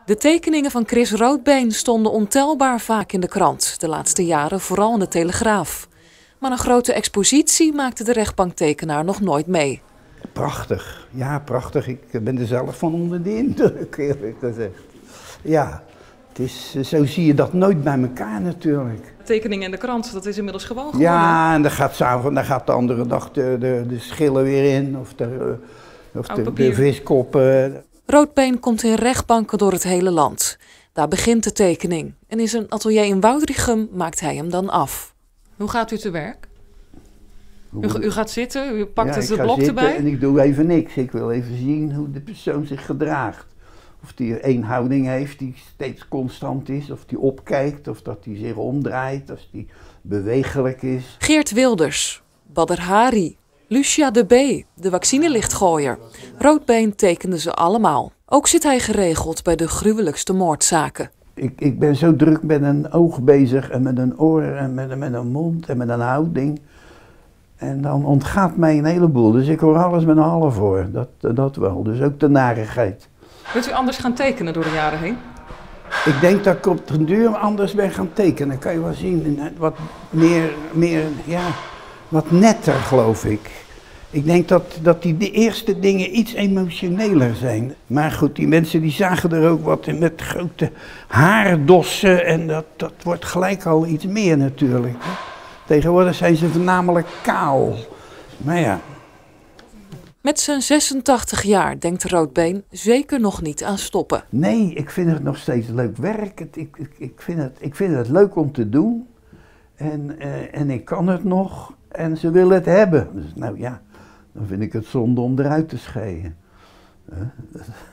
De tekeningen van Chris Roodbeen stonden ontelbaar vaak in de krant. De laatste jaren vooral in de Telegraaf. Maar een grote expositie maakte de rechtbanktekenaar nog nooit mee. Prachtig, ja prachtig. Ik ben er zelf van onder de indruk, eerlijk gezegd. Ja, het is, zo zie je dat nooit bij elkaar natuurlijk. Tekeningen in de krant, dat is inmiddels gewoon geworden. Ja, en dan gaat de andere dag de schillen weer in, of de viskoppen. Roodbeen komt in rechtbanken door het hele land. Daar begint de tekening. En in zijn atelier in Woudrichem maakt hij hem dan af. Hoe gaat u te werk? U gaat zitten, u pakt het blok erbij? En ik doe even niks. Ik wil even zien hoe de persoon zich gedraagt. Of die één houding heeft die steeds constant is, of die opkijkt, of dat die zich omdraait, of die bewegelijk is. Geert Wilders, Badr Hari, Lucia de B, de vaccinelichtgooier. Roodbeen tekende ze allemaal. Ook zit hij geregeld bij de gruwelijkste moordzaken. Ik ben zo druk met een oog bezig en met een oor en met een mond en met een houding. En dan ontgaat mij een heleboel. Dus ik hoor alles met een half oor. Dat wel. Dus ook de narigheid. Bent u anders gaan tekenen door de jaren heen? Ik denk dat ik op den duur anders ben gaan tekenen. Kan je wel zien. Wat meer ja, wat netter geloof ik. Ik denk dat de eerste dingen iets emotioneler zijn. Maar goed, die mensen die zagen er ook wat in met grote haardossen. En dat wordt gelijk al iets meer natuurlijk. Tegenwoordig zijn ze voornamelijk kaal. Maar ja. Met zijn 86 jaar denkt Roodbeen zeker nog niet aan stoppen. Nee, ik vind het nog steeds leuk werk. Ik vind het leuk om te doen. En ik kan het nog. En ze willen het hebben. Dus nou ja, dan vind ik het zonde om eruit te scheiden.